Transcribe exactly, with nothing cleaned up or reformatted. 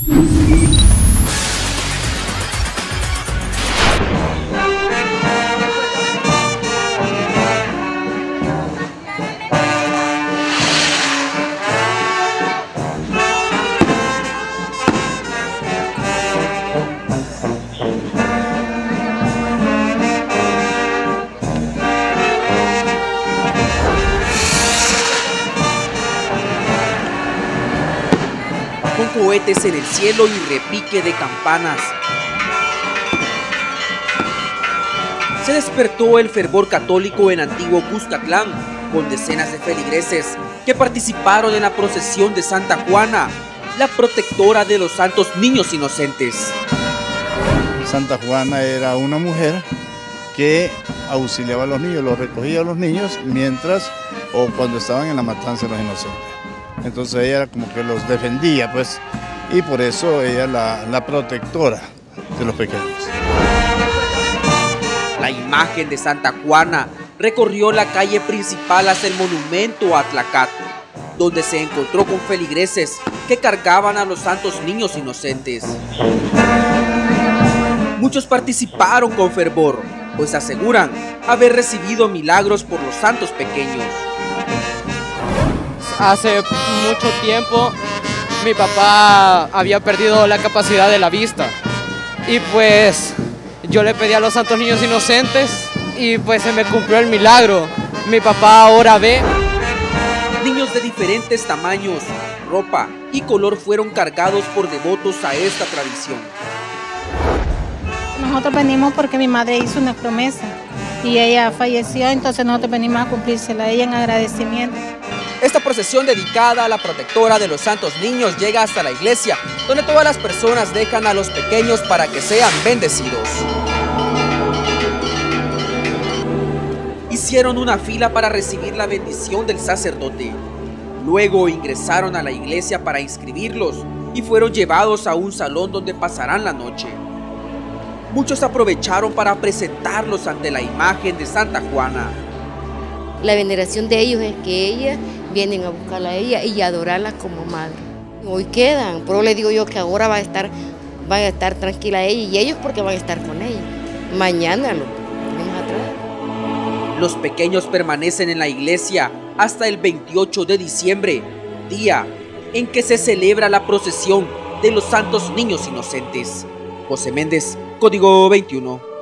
Con cohetes en el cielo y repique de campanas, se despertó el fervor católico en Antiguo Cuscatlán, con decenas de feligreses que participaron en la procesión de Santa Juana, la protectora de los santos niños inocentes. Santa Juana era una mujer que auxiliaba a los niños, los recogía a los niños mientras o cuando estaban en la matanza de los inocentes. Entonces ella era como que los defendía, pues, y por eso ella es la, la protectora de los pequeños. La imagen de Santa Juana recorrió la calle principal hasta el monumento a Tlacat, donde se encontró con feligreses que cargaban a los santos niños inocentes. Muchos participaron con fervor, pues aseguran haber recibido milagros por los santos pequeños. Hace mucho tiempo mi papá había perdido la capacidad de la vista y pues yo le pedí a los santos niños inocentes y pues se me cumplió el milagro. Mi papá ahora ve. Niños de diferentes tamaños, ropa y color fueron cargados por devotos a esta tradición. Nosotros venimos porque mi madre hizo una promesa y ella falleció, entonces nosotros venimos a cumplírsela a ella en agradecimiento. Esta procesión dedicada a la protectora de los santos niños llega hasta la iglesia, donde todas las personas dejan a los pequeños para que sean bendecidos. Hicieron una fila para recibir la bendición del sacerdote. Luego ingresaron a la iglesia para inscribirlos y fueron llevados a un salón donde pasarán la noche. Muchos aprovecharon para presentarlos ante la imagen de Santa Juana. La veneración de ellos es que ellas vienen a buscarla a ella y adorarla como madre. Hoy quedan, pero le digo yo que ahora va a estar, va a estar tranquila ella y ellos porque van a estar con ella. Mañana lo vamos a traer. Los pequeños permanecen en la iglesia hasta el veintiocho de diciembre, día en que se celebra la procesión de los santos niños inocentes. José Méndez, Código veintiuno.